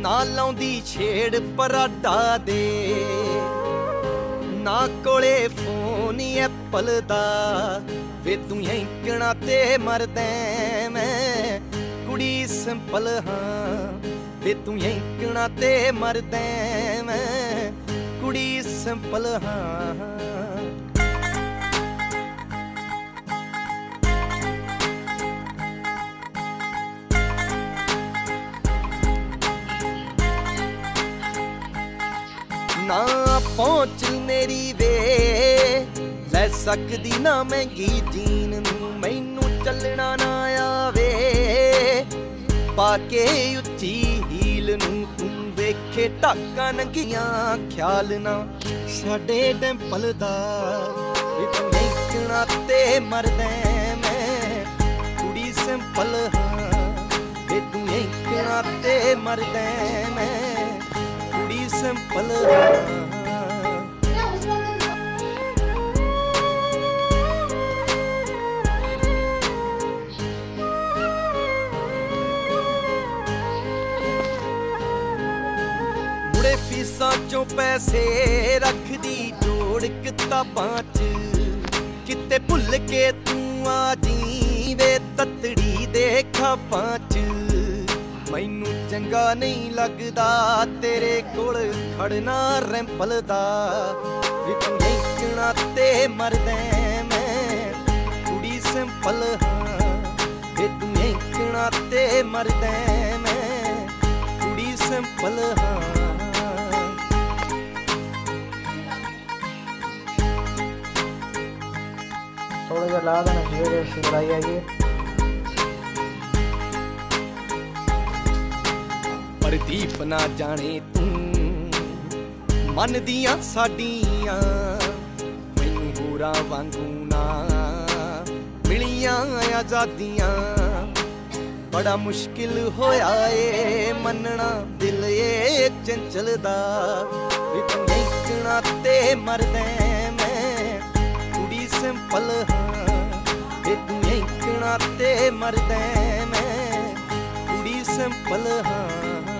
ना लाउंदी छेड़ पराडा दे, ना कोले फोन एप्पल दा। वे तू यंकना ते मरदै मैं कुड़ी सिंपल हाँ। वे तू यंकना ते मरदै मैं कुड़ी सिंपल हाँ। ना पहुँच मेरी वे लै सकदी ना महंगी जीन नूं, मैनू चलना ना आवे पाके उच्ची हील नूं। तू वेखे ढाकां नंगियां ख्याल ना साडे डिंपल दा। देखना ते मरदै मैं कुड़ी सिंपल हाँ। वे तू देखना ते मरदै मैं कुड़ी सिंपल हाँ। मुड़े फीसां चों पैसे रखदी जोड़ किताबां च, किते भुल के तू आ जी वे ततड़ी दे खाबां च। मैनू चंगा नहीं लगदा तेरे कोल खड़ना रैंपल दा। देखना ते मरदै मैं कुड़ी सिंपल हाँ। वे तू देखना ते मरदै मैं कुड़ी सिंपल हाँ। थोड़ा जा ला देना चाहिए, सिलाई आई है। प्रदीप ना जाने तू मन दियां साडियां, मैनू होरां वांगू ना मिलियां आजादियां। बड़ा मुश्किल होया ए मनना दिल ए चंचल दा। देखना ते मरदै मैं कुड़ी सिंपल हाँ। तू देखना ते मरदै मैं कुड़ी सिंपल हाँ।